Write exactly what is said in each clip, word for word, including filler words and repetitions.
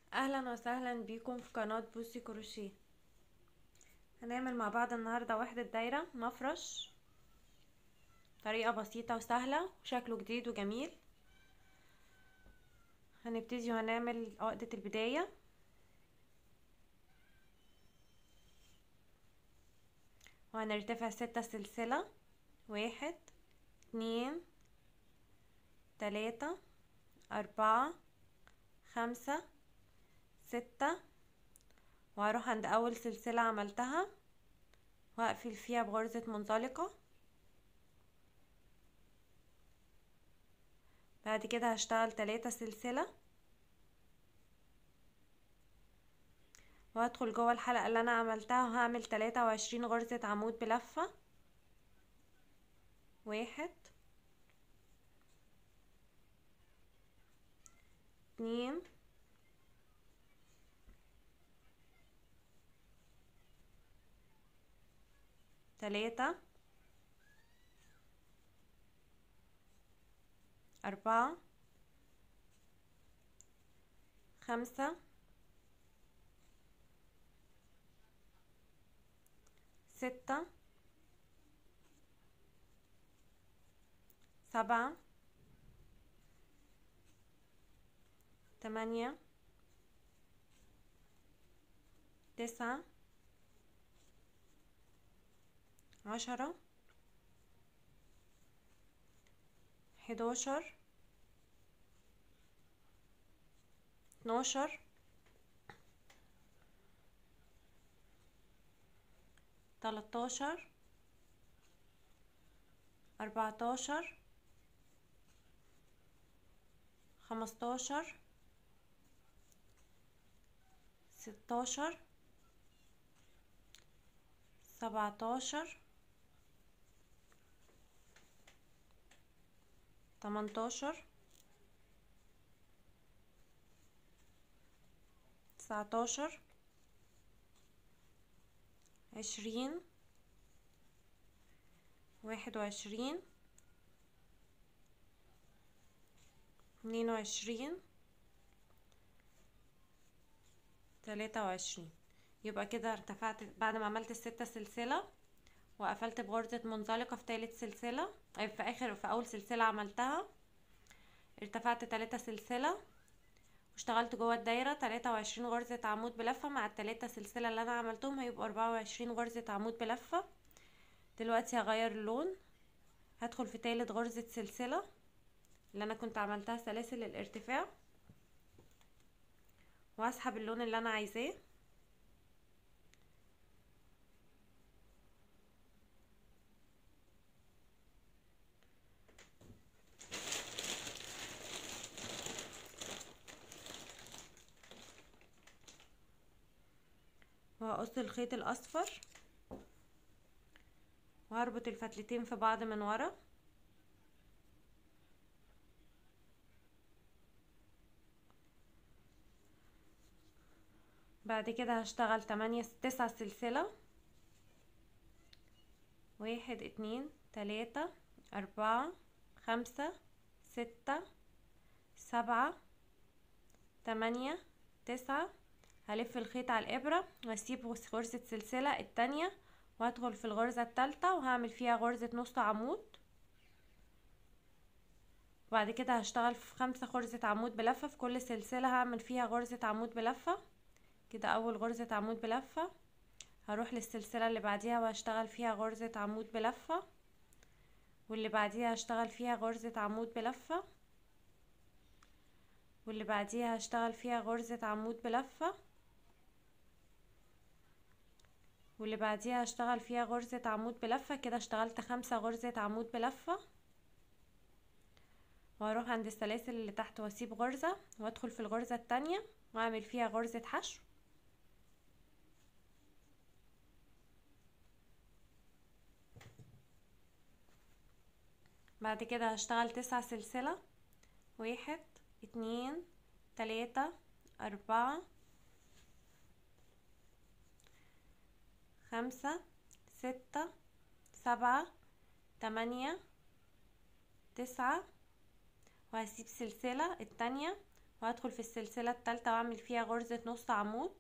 اهلا وسهلا بيكم في قناة بوسي كروشيه. هنعمل مع بعض النهاردة وحدة دايرة مفرش، طريقة بسيطة وسهلة وشكله جديد وجميل. هنبتدي وهنعمل عقدة البداية. وهنرتفع ستة سلسلة، واحد اتنين تلاتة اربعة خمسة ستة، وهروح عند اول سلسلة عملتها وهقفل فيها بغرزة منزلقة. بعد كده هشتغل تلاتة سلسلة وهدخل جوه الحلقة اللي انا عملتها وهعمل تلاتة وعشرين غرزة عمود بلفة. واحد اتنين تلاتة أربعة خمسة ستة سبعة تمانية تسعة عشرة حداشر اتناشر تلاتاشر أربعتاشر خمستاشر ستاشر سبعتاشر تمنتاشر تسعتاشر عشرين واحد وعشرين اتنين وعشرين تلاتة وعشرين. يبقى كده ارتفعت بعد ما عملت الستة سلسلة وقفلت بغرزة منزلقة في تالت سلسلة، أي في اخر في اول سلسلة عملتها ارتفعت تلاتة سلسلة واشتغلت جوه الدايرة تلاتة وعشرين غرزة عمود بلفة مع التلاتة سلسلة اللي انا عملتهم هيبقوا اربعة وعشرين غرزة عمود بلفة. دلوقتي هغير اللون، هدخل في تالت غرزة سلسلة اللي انا كنت عملتها سلاسل الارتفاع وهسحب اللون اللي انا عايزاه. وهقص الخيط الاصفر وهربط الفتلتين في بعض من ورا. بعد كده هشتغل تمانية تسعة سلسلة، واحد اتنين تلاتة اربعة خمسة ستة سبعة تمانية تسعة. هلف الخيط على الابرة واسيب غرزة سلسلة التانية وهدخل في الغرزة التالتة وهعمل فيها غرزة نص عمود. وبعد كده هشتغل في خمسة غرزة عمود بلفة في كل سلسلة هعمل فيها غرزة عمود بلفة. كده اول غرزة عمود بلفة، هروح للسلسلة اللي بعديها وهشتغل فيها غرزة عمود بلفة، واللي بعديها هشتغل فيها غرزة عمود بلفة، واللي بعديها هشتغل فيها غرزة عمود بلفة، واللي بعديها هشتغل فيها غرزة عمود بلفة. كده اشتغلت خمسة غرزة عمود بلفة. وهروح عند السلاسل اللي تحت واسيب غرزة وادخل في الغرزة التانية واعمل فيها غرزة حشو. بعد كده هشتغل تسعة سلسلة، واحد اتنين تلاتة اربعة خمسة ستة سبعة تمانية تسعة، وهسيب سلسلة التانية وهدخل في السلسلة التالتة واعمل فيها غرزة نص عمود،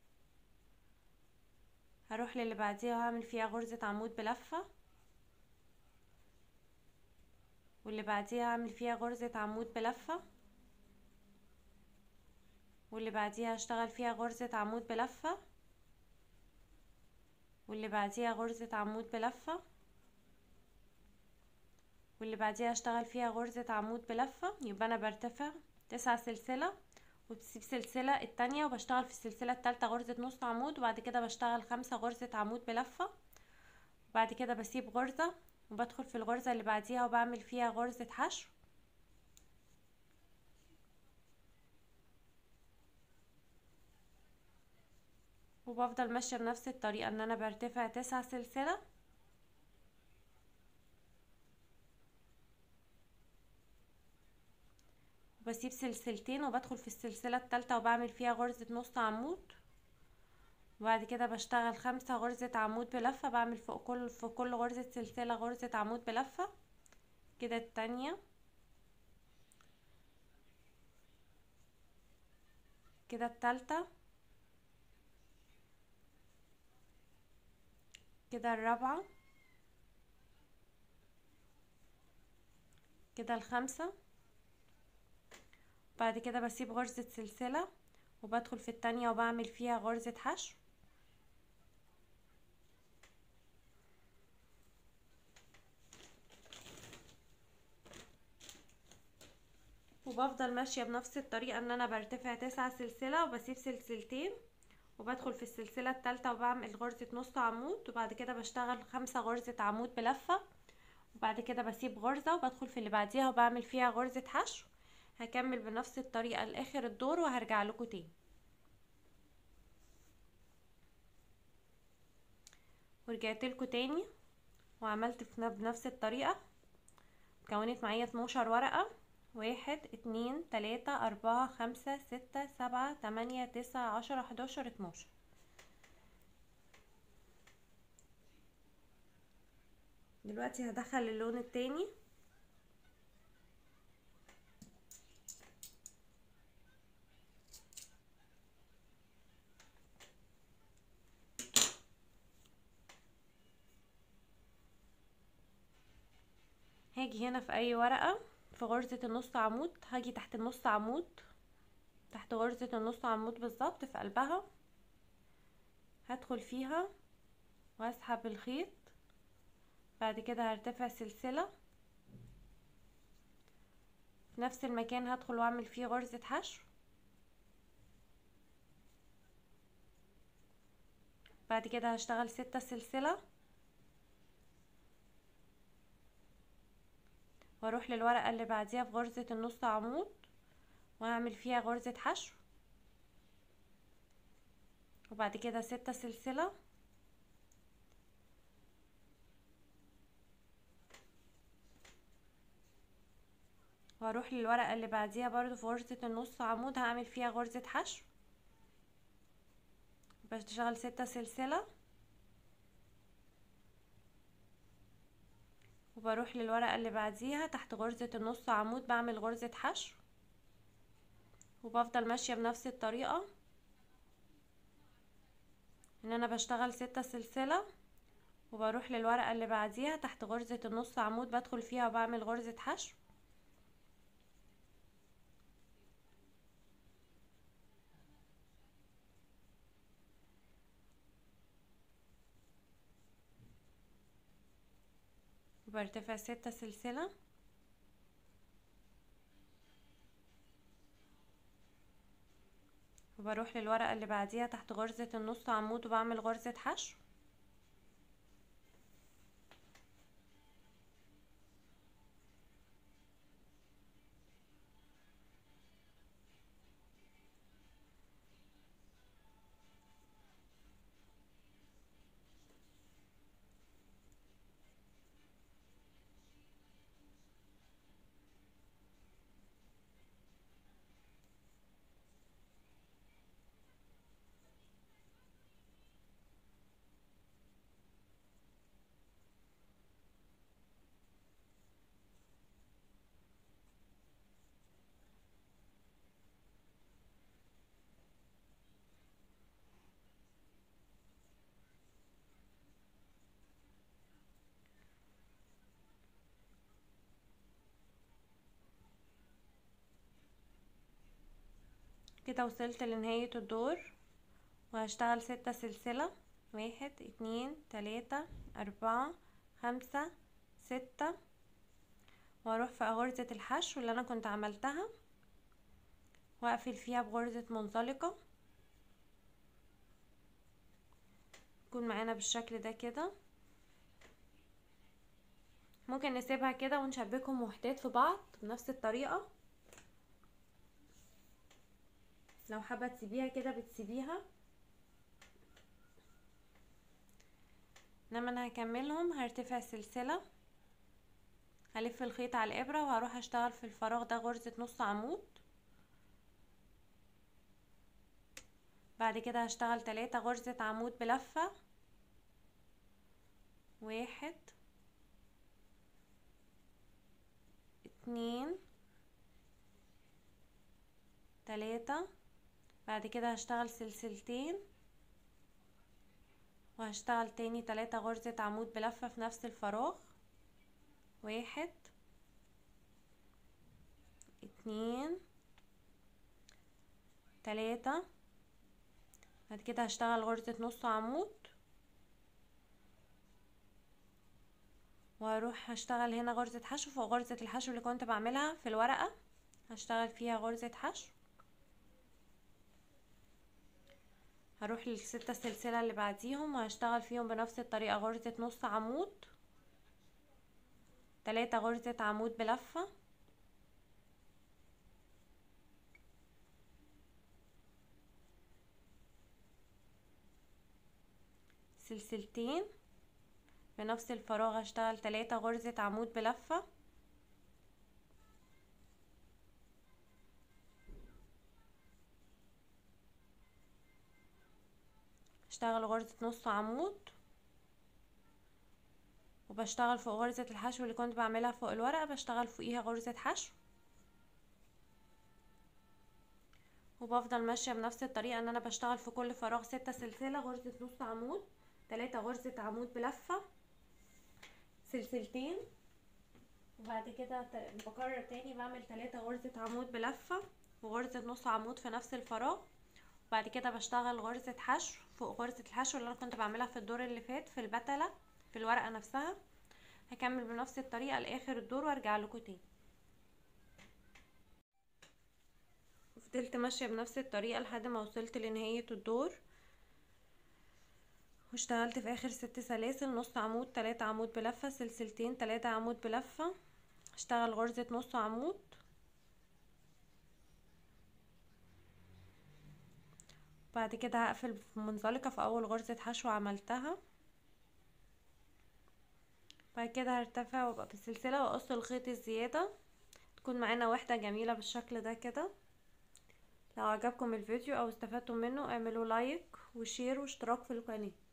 هروح للي بعديها وهعمل فيها غرزة عمود بلفة، واللي بعديها هعمل فيها غرزة عمود بلفة، واللي بعديها هشتغل فيها غرزة عمود بلفة، واللي بعديها غرزة عمود بلفة، واللي بعديها هشتغل فيها غرزة عمود بلفة. يبقى انا برتفع تسع سلسلة وبسيب سلسلة التانية وبشتغل في السلسلة التالتة غرزة نص عمود، وبعد كده بشتغل خمسة غرزة عمود بلفة، وبعد كده بسيب غرزة وبدخل في الغرزة اللي بعديها وبعمل فيها غرزة حشو، وبفضل ماشية بنفس الطريقة ان انا برتفع تسع سلسلة وبسيب سلسلتين وبدخل في السلسلة التالتة وبعمل فيها غرزة نص عمود، وبعد كده بشتغل خمسة غرزة عمود بلفة، بعمل فوق كل في كل غرزة سلسلة غرزة عمود بلفة. كده التانية، كده التالتة، كده الرابعة، كده الخامسة. بعد كده بسيب غرزة سلسلة وبدخل في التانية وبعمل فيها غرزة حشو، وبفضل ماشية بنفس الطريقة ان انا برتفع تسع سلسلة وبسيب سلسلتين وبدخل في السلسلة التالتة وبعمل غرزة نص عمود، وبعد كده بشتغل خمسة غرزة عمود بلفة، وبعد كده بسيب غرزة وبدخل في اللي بعديها وبعمل فيها غرزة حشو. هكمل بنفس الطريقة لاخر الدور وهرجع لكم تاني. ورجعت لكم تاني وعملت في بنفس الطريقة، كونت معايا اتناشر ورقة، واحد اتنين تلاتة اربعة خمسة ستة سبعة تمانية تسعة عشرة حداشر اتناشر. دلوقتي هدخل اللون التاني، هاجي هنا في اي ورقة في غرزة النص عمود، هاجي تحت النص عمود، تحت غرزة النص عمود بالظبط في قلبها، هدخل فيها واسحب الخيط، بعد كده هرتفع سلسلة في نفس المكان هدخل واعمل فيه غرزة حشو، بعد كده هشتغل ستة سلسلة واروح للورقة اللي بعديها في غرزة النص عمود وهعمل فيها غرزة حشو، وبعد كده ستة سلسلة واروح للورقة اللي بعديها برضو في غرزة النص عمود هعمل فيها غرزة حشو، بشتغل ستة سلسلة وبروح للورقة اللي بعديها تحت غرزة النص عمود بعمل غرزة حشو، وبفضل ماشية بنفس الطريقة ان انا بشتغل ستة سلسلة وبروح للورقة اللي بعديها تحت غرزة النص عمود بدخل فيها وبعمل غرزة حشو، وبرتفع ستة سلسلة وبروح للورقة اللي بعديها تحت غرزة النص عمود وبعمل غرزة حشو، كده وصلت لنهاية الدور، وهشتغل ستة سلسلة، واحد اتنين تلاتة اربعة خمسة ستة، واروح في غرزة الحشو اللي انا كنت عملتها واقفل فيها بغرزة منزلقة. تكون معانا بالشكل ده كده. ممكن نسيبها كده ونشبكهم وحدات في بعض بنفس الطريقة، لو حابة تسيبيها كده بتسيبيها. انما انا هكملهم، هرتفع سلسلة، هلف الخيط على الابرة وهروح اشتغل في الفراغ ده غرزة نص عمود. بعد كده هشتغل تلاتة غرزة عمود بلفة، واحد اتنين تلاتة. بعد كده هشتغل سلسلتين وهشتغل تاني تلاتة غرزة عمود بلفة في نفس الفراغ، واحد اتنين تلاتة. بعد كده هشتغل غرزة نص عمود وهروح هشتغل هنا غرزة حشو فوق غرزة الحشو اللي كنت بعملها في الورقة، هشتغل فيها غرزة حشو. هروح للستة سلسلة اللي بعديهم وهشتغل فيهم بنفس الطريقة غرزة نص عمود، تلاتة غرزة عمود بلفة، سلسلتين بنفس الفراغ هشتغل تلاتة غرزة عمود بلفة، اشتغل غرزة نص عمود وبشتغل فوق غرزة الحشو اللي كنت بعملها فوق الورقة، بشتغل فوقيها غرزة حشو وبفضل ماشية بنفس الطريقة ان انا بشتغل في كل فراغ ستة سلسلة غرزة نص عمود، تلاتة غرزة عمود بلفة، سلسلتين، وبعد كده بكرر تاني بعمل تلاتة غرزة عمود بلفة وغرزة نص عمود في نفس الفراغ. وبعد كده بشتغل غرزة حشو فوق غرزة الحشو اللي انا كنت بعملها في الدور اللي فات في البتلة في الورقة نفسها. هكمل بنفس الطريقة لاخر الدور وارجع لكم تاني. فضلت ماشية بنفس الطريقة لحد ما وصلت لنهاية الدور، واشتغلت في اخر ست سلاسل نص عمود تلاتة عمود بلفة، سلسلتين تلاتة عمود بلفة، اشتغل غرزة نص عمود، بعد كده هقفل منزلقة في اول غرزة حشو عملتها. بعد كده هرتفع وابقى بالسلسلة واقص الخيط الزيادة. تكون معانا وحدة جميلة بالشكل ده كده. لو عجبكم الفيديو او استفدتم منه اعملوا لايك وشير واشتراك في القناة.